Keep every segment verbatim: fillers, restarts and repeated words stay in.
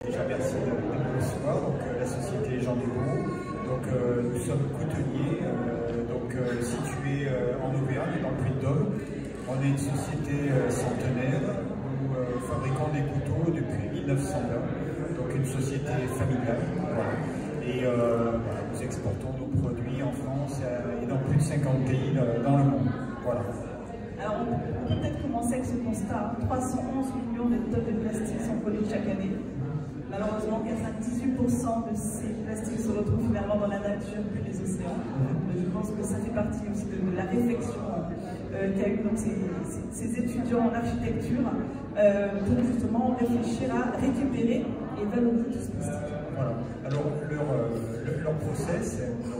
Déjà merci de nous recevoir, donc euh, la société Jean Dubourg. Donc euh, nous sommes couteliers, euh, donc euh, situés euh, en Auvergne, dans le Puy-de-Dôme. On est une société euh, centenaire, nous euh, fabriquons des couteaux depuis mille neuf cent vingt, donc une société familiale. Voilà. Et euh, voilà, nous exportons nos produits en France et dans plus de cinquante pays dans le monde. Voilà. Alors, on peut peut-être commencer avec ce constat. trois cent onze millions de tonnes de plastique sont produites chaque année. Malheureusement, quatre-vingt-dix-huit pour cent de ces plastiques se retrouvent finalement dans la nature puis les océans. Je pense que ça fait partie aussi de, de la réflexion euh, qu'a eu donc ces, ces, ces étudiants en architecture euh, pour justement réfléchir à récupérer et valoriser tout ce plastique. Voilà. Alors, leur, euh, leur process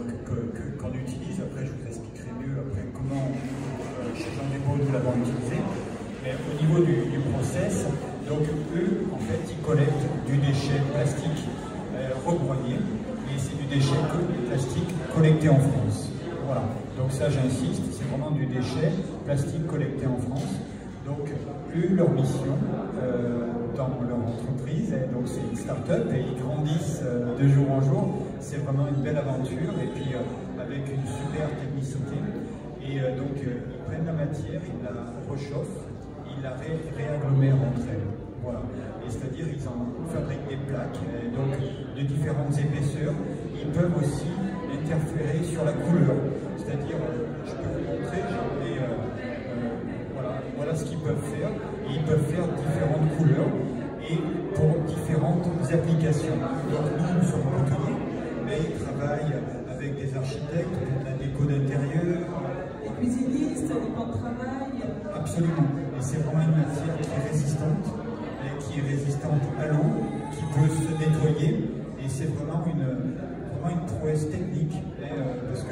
qu'on utilise, après je vous expliquerai mieux après comment euh, chez Jean Dubourg nous l'avons utilisé, mais au niveau du, du process, donc eux, en fait, ils collectent du déchet plastique euh, rebroyé, et c'est du déchet plastique collecté en France. Voilà, donc ça j'insiste, c'est vraiment du déchet plastique collecté en France. Donc eux, leur mission euh, dans leur entreprise, donc c'est une start-up et ils grandissent euh, de jour en jour, c'est vraiment une belle aventure et puis euh, avec une super technicité. Et euh, donc euh, ils prennent la matière, ils la réchauffent, ils la ré réagglomèrent entre elles. Voilà. Et c'est-à-dire ils en fabriquent des plaques, et donc de différentes épaisseurs. Ils peuvent aussi interférer sur la couleur. C'est-à-dire, euh, je peux vous montrer, j'en ai, euh, euh, voilà, voilà ce qu'ils peuvent faire. Et ils peuvent faire différentes couleurs et pour différentes applications. Donc nous, nous sommes couteliers, mais ils travaillent avec des architectes, pour la déco d'intérieur. Des cuisinistes, des plans de travail. Absolument. Et c'est vraiment une matière qui est résistante, et qui est résistante à l'eau, qui peut se nettoyer. Et c'est vraiment une, vraiment une prouesse technique. Et, euh, parce que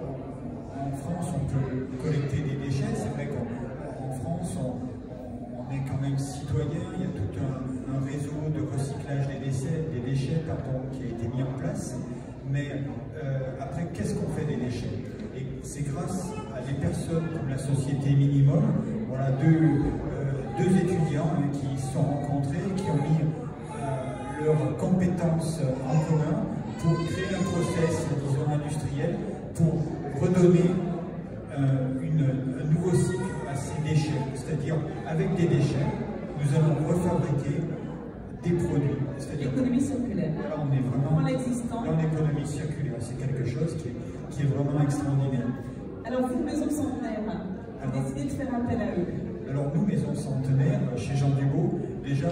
en France, on peut collecter des déchets. C'est vrai qu'en France, on, on est quand même citoyen. Il y a tout un, un réseau de recyclage des déchets, des déchets pardon, qui a été mis en place. Mais euh, après, qu'est-ce qu'on fait des déchets? Et c'est grâce à des personnes comme la société Minimum, voilà, deux, euh, deux étudiants hein, qui se sont rencontrés, qui ont mis euh, leurs compétences en commun pour créer un process, disons, industriel, pour redonner euh, une, un nouveau cycle à ces déchets. C'est-à-dire, avec des déchets, nous allons refabriquer des produits. L'économie circulaire. Là, on est vraiment l'existant. dans l'économie circulaire. C'est quelque chose qui est, qui est vraiment extraordinaire. Alors, vous, Maison Centenaire, vous décidez de faire appel à eux. Alors, nous, Maison Centenaire, chez Jean Dubourg, déjà,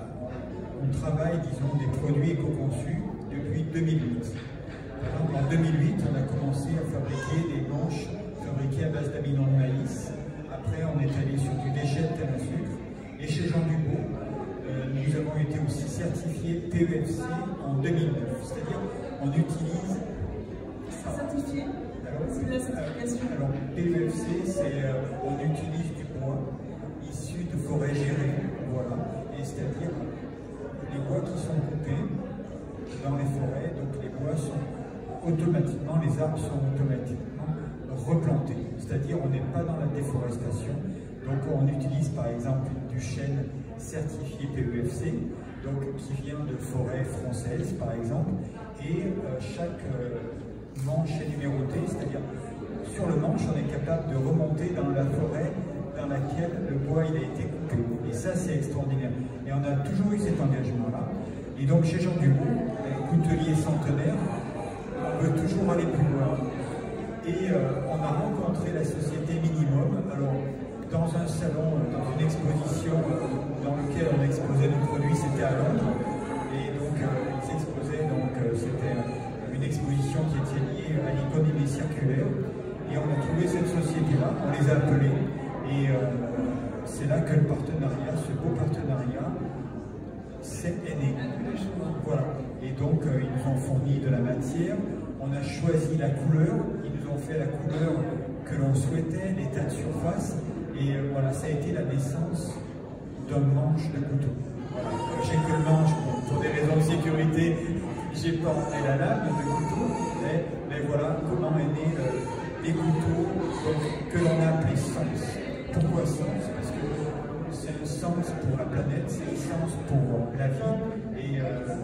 on travaille, disons, des produits éco-conçus depuis deux mille huit. Donc, en deux mille huit, on a commencé à fabriquer des manches fabriquées à base d'amidon de maïs. Après, on est allé sur du déchet de canne à sucre. Et chez Jean Dubourg, euh, nous avons été aussi certifiés P E F C en deux mille neuf. C'est-à-dire, on utilise... Certifié? C'est la certification. Alors, P E F C, c'est euh, on utilise du bois issu de forêts gérées. Voilà. Et c'est-à-dire, les bois qui sont coupés dans les forêts, donc les bois sont automatiquement, les arbres sont automatiquement replantés. C'est-à-dire, on n'est pas dans la déforestation. Donc, on utilise par exemple du chêne certifié P E F C, donc qui vient de forêts françaises par exemple, et euh, chaque euh, manche est numérotée, c'est-à-dire sur le manche, on est capable de remonter dans la forêt dans laquelle le bois il a été coupé. Et ça, c'est extraordinaire. Et on a toujours eu cet engagement-là. Et donc, chez Jean Dubourg, coutelier centenaire, on veut toujours aller plus loin. Et euh, on a rencontré la société Minimum, alors dans un salon, dans une exposition dans laquelle on exposait nos produits, c'était à Londres. Et donc, euh, ils exposaient, donc euh, c'était une exposition qui était liée à l'économie circulaire. Et on a trouvé cette société-là, on les a appelés. Et euh, c'est là que le partenariat, ce beau partenariat, s'est né. Voilà. Et donc, euh, ils nous ont fourni de la matière, on a choisi la couleur, ils nous ont fait la couleur que l'on souhaitait, l'état de surface. Et euh, voilà, ça a été la naissance d'un manche de couteau. Voilà. J'ai que le manche, bon, pour des raisons de sécurité, j'ai pas emmené la lame de couteau, mais, mais voilà comment est né euh, les couteaux donc, que l'on a appelés sens. Pourquoi sens? Parce que c'est un sens pour la planète, c'est un sens pour la vie. Et euh,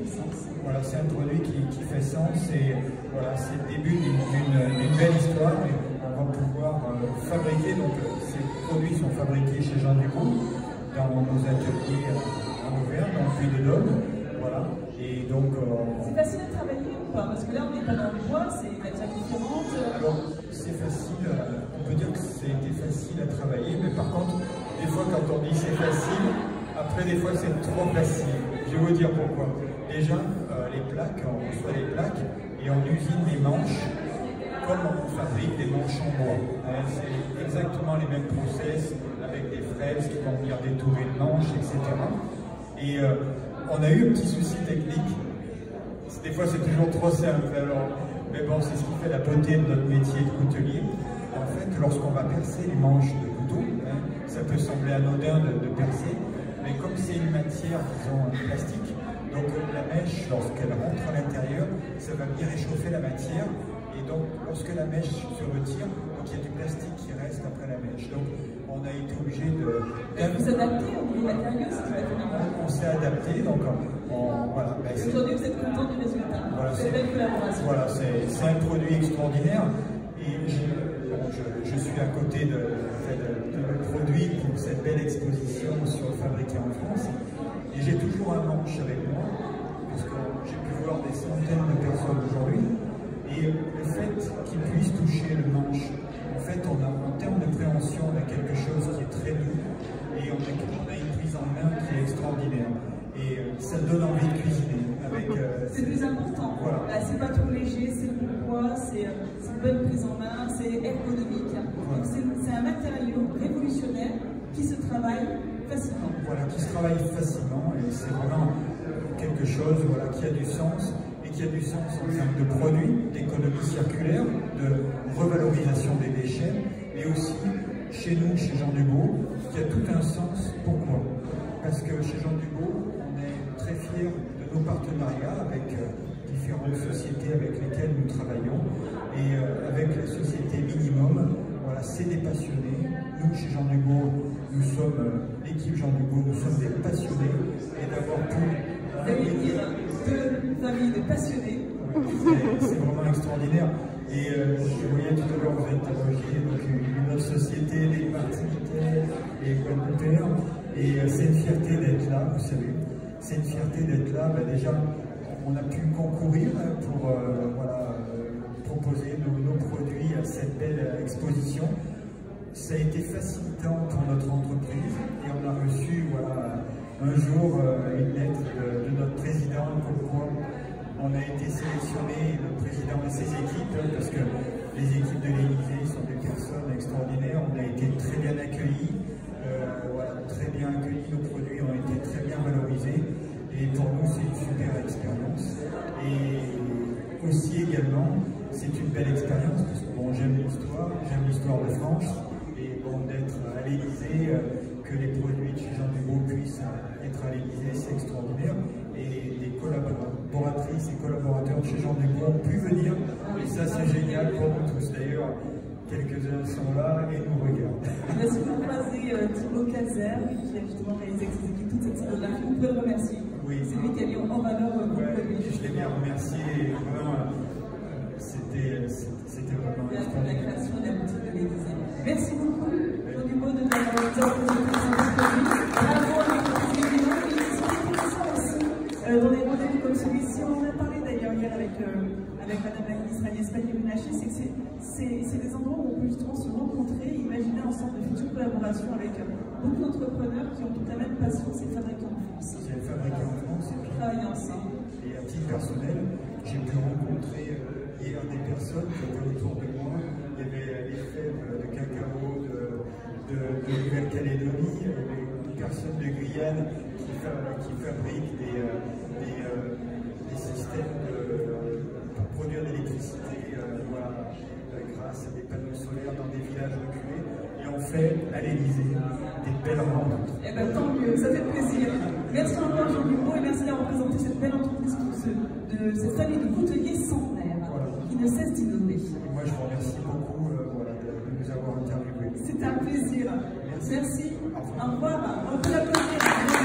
fait sens. Voilà, c'est un produit qui, qui fait sens et voilà, c'est le début d'une belle histoire. Et on va pouvoir euh, fabriquer, donc euh, ces produits sont fabriqués chez Jean Dubout, dans nos ateliers en Auvergne, dans le Puy-de-Dôme. Voilà, et donc... Euh, c'est facile à travailler ou pas? Parce que là, on n'est pas dans le bois, c'est une matière différente. Alors, c'est facile, on peut dire que c'était facile à travailler, mais par contre, des fois, quand on dit c'est facile, après, des fois, c'est trop facile. Je vais vous dire pourquoi. Déjà, euh, les plaques, on reçoit les plaques et on usine les manches comme on fabrique des manches en bois. Hein, c'est exactement les mêmes process avec des fraises qui vont venir détourer une manche, et cetera. Et euh, on a eu un petit souci technique. Des fois, c'est toujours trop simple. Alors, mais bon, c'est ce qui fait la beauté de notre métier de coutelier. En fait, lorsqu'on va percer les manches de couteau, hein, ça peut sembler anodin de, de percer, mais comme c'est une matière, disons, plastique, donc la mèche, lorsqu'elle rentre à l'intérieur, ça va venir réchauffer la matière, et donc lorsque la mèche se retire, donc il y a du plastique qui reste après la mèche. Donc on a été obligé de... Vous adapter au niveau matériel, c'est On s'est adapté, donc on, voilà. Ben, aujourd'hui, vous êtes content du résultat. Voilà, c'est une belle collaboration. Voilà, c'est un produit extraordinaire, et je, bon, je, je suis à côté de, de, de le produit pour cette belle exposition sur le fabriqué en France. Et j'ai toujours un manche avec moi, parce que j'ai pu voir des centaines de personnes aujourd'hui. Et le fait qu'ils puissent toucher le manche, en fait, on a, en termes de préhension, on a quelque chose qui est très doux, et on a, on a une prise en main qui est extraordinaire. Et euh, ça donne envie de cuisiner. Euh, c'est plus important. Voilà. C'est pas trop léger, c'est le poids, c'est une bonne prise en main, c'est ergonomique. Voilà. C'est un matériau révolutionnaire qui se travaille facilement. Voilà, qui se travaille facilement, et c'est vraiment quelque chose voilà, qui a du sens, et qui a du sens en termes de produits, d'économie circulaire, de revalorisation des déchets, mais aussi chez nous, chez Jean Dubout, qui a tout un sens. Pourquoi? Parce que chez Jean Dubout, on est très fiers de nos partenariats avec euh, différentes sociétés avec lesquelles nous travaillons, et euh, avec la société Minimum. Voilà, c'est des passionnés. Nous, chez Jean Dubout, nous sommes, euh, l'équipe Jean Dubout, nous sommes des passionnés, et d'avoir pu réunir deux familles de passionnés. C'est vraiment extraordinaire. Et euh, je voyais tout à l'heure, vous interroger donc une autre société, les Martiniquais et Guadeloupéens, et euh, c'est une fierté d'être là, vous savez. C'est une fierté d'être là. Ben déjà, on a pu concourir pour euh, voilà, euh, proposer nos, nos produits à cette belle exposition. Ça a été facilitant pour notre entreprise, et on a reçu voilà, un jour euh, une lettre de, de notre président, comme quoi on a été sélectionné, le président et ses équipes, parce que les équipes de l'Élysée sont des personnes extraordinaires. On a été très bien accueillis, euh, voilà, très bien accueillis, nos produits ont été très bien valorisés, et pour nous c'est une super expérience. Et aussi également, c'est une belle expérience, parce que bon, j'aime l'histoire, j'aime l'histoire de France, et bon, d'être à l'Élysée, euh, que les produits de chez Jean Dubout puissent être à l'Élysée, c'est extraordinaire. Et les collaboratrices et collaborateurs de chez Jean Dubout ont pu venir, et ça c'est génial pour nous tous. D'ailleurs, quelques-uns sont là et nous regardent. Merci de croiser euh, Thibaut Cazer, qui a justement réalisé toute cette scénographie. Vous pouvez le remercier. Oui. C'est lui qui a mis en valeur vos ouais, produits. Je l'ai bien remercié, vraiment, c'était vraiment la, la création de la boutique de l'Élysée. Merci beaucoup, Jean Dubout, de nous avoir présenté ce produit. Bravo à notre président. Euh, dans des rendez-vous comme celui-ci, on en a parlé d'ailleurs hier avec, euh, avec Madame la ministre Agnès Pannier-Runacher, c'est que c'est des endroits où on peut justement se rencontrer et imaginer ensemble de futures collaborations avec euh, beaucoup d'entrepreneurs qui ont toute la même passion, c'est fabriquer en France. C'est fabriquer en France et puis travailler ensemble. Et à titre personnel, j'ai pu rencontrer euh, hier des personnes qui étaient autour de moi. Il y avait les fèves de cacao de, de, de Nouvelle-Calédonie, il y avait une personne de Guyane qui, fa qui fabrique des, euh, des, euh, des systèmes de, pour produire de l'électricité euh, voilà, grâce à des panneaux solaires dans des villages reculés. Et on fait à l'Élysée des belles rencontres. Eh bien tant mieux, ça fait plaisir. Merci encore Jean Dubout et merci d'avoir présenté cette belle entreprise de cette famille de couteliers centenaires voilà. qui ne cesse d'innover. Moi je vous remercie beaucoup euh, voilà, de, de nous avoir interviewés. C'est un plaisir. Merci. Merci. Au revoir. On peut l'applaudir.